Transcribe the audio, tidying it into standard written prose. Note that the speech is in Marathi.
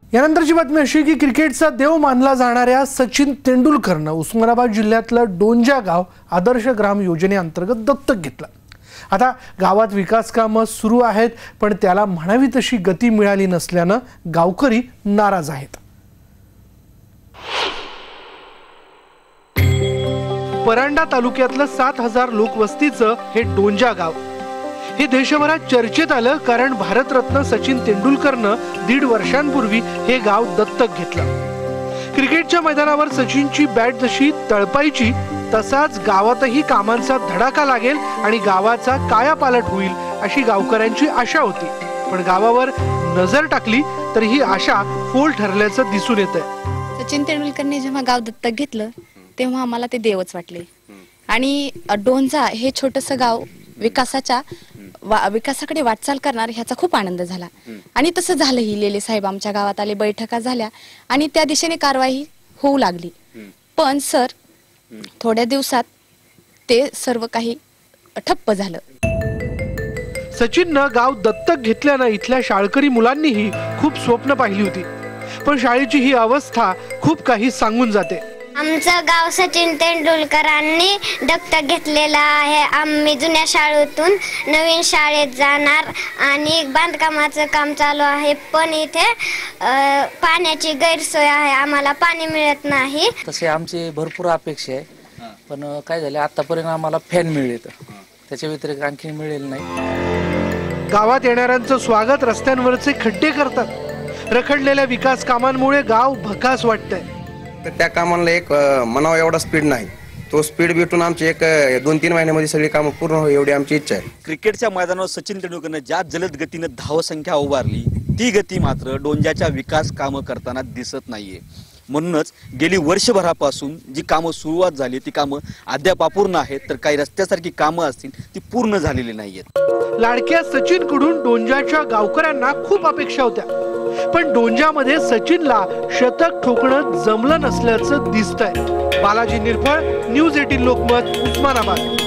यानंतरची बातमी अशी की क्रिकेटचा देव मानला जाणाऱ्या सचिन तेंडुलकरनं उस्मानाबाद जिल्ह्यातलं डोंजा गाव आदर्श ग्राम योजनेअंतर्गत दत्तक घेतलं। आता गावात विकास कामं सुरू आहेत, पण त्याला म्हणावी तशी गती मिळाली नसल्यानं गावकरी नाराज आहेत। परांडा तालुक्यातलं 7000 लोकवस्तीचं हे डोंजा गाव हे देशभरात चर्चेत आलं, कारण भारतरत्न सचिन तेंडुलकरनं 1.5 वर्षांपूर्वी हे गाव दत्तक घेतलं। क्रिकेटच्या मैदानावर सचिनची बॅट जशी तळपायची, तसाच गावातही कामांचा धडाका लागेल आणि गावाचा कायापालट होईल अशी गावकऱ्यांची आशा होती। पण गावावर नजर टाकली तर ही आशा फोल ठरल्याचं दिसून येतंय। सचिन तेंडुलकरने जेव्हा गाव दत्तक घेतलं तेव्हा आम्हाला ते देवच वाटले आणि डोंजा हे छोटंसं गाव विकासाकडे वाटचाल करणार ह्याचा खूप आनंद झाला। आणि तसं झालंही। लेले साहेब आमच्या गावात आले, बैठका झाल्या आणि त्या दिशेने कारवाई होऊ लागली। पण सर थोड्या दिवसात ते सर्व काही ठप्प झालं। सचिननं गाव दत्तक घेतल्यानं इथल्या शाळकरी मुलांनीही खूप स्वप्न पाहिली होती, पण शाळेची ही अवस्था खूप काही सांगून जाते। आमचं गाव सचिन तेंडुलकरांनी दत्तक घेतलेलं आहे। आम्ही जुन्या शाळेतून नवीन शाळेत जाणार आणि बांधकामाचं काम चालू आहे, पण इथे पाण्याची गैरसोय आहे, आम्हाला पाणी मिळत नाही। तसे आमची भरपूर अपेक्षा आहे, पण काय झाले आतापर्यंत आम्हाला फॅन मिळेल, त्याच्या व्यतिरिक्त आणखी मिळेल नाही। गावात येणाऱ्यांचं स्वागत रस्त्यांवरचे खड्डे करतात। रखडलेल्या विकास कामांमुळे गाव भकास वाटतंय। तर त्या कामांना एक मनावा एवढा स्पीड नाही, तो स्पीड भेटून आमची एक 2-3 महिन्यामध्ये सगळी कामं पूर्ण होईल एवढी आमची इच्छा आहे। क्रिकेटच्या मैदानावर सचिन तेंडुलकरने ज्या जलद गतीने धावसंख्या उभारली, ती गती मात्र डोंजाच्या विकास कामं करताना दिसत नाहीये। म्हणूनच गेली वर्षभरापासून जी कामं सुरुवात झाली ती कामं अद्याप अपूर्ण आहेत, तर काही रस्त्यासारखी कामं असतील ती पूर्ण झालेली नाहीयेत। लाडक्या सचिनकडून डोंजाच्या गावकऱ्यांना खूप अपेक्षा होत्या, पण डोंजामध्ये सचिनला शतक ठोकणं जमलं नसल्याचं दिसतंय। बालाजी निरफळ, न्यूज 18 लोकमत, उस्मानाबाद।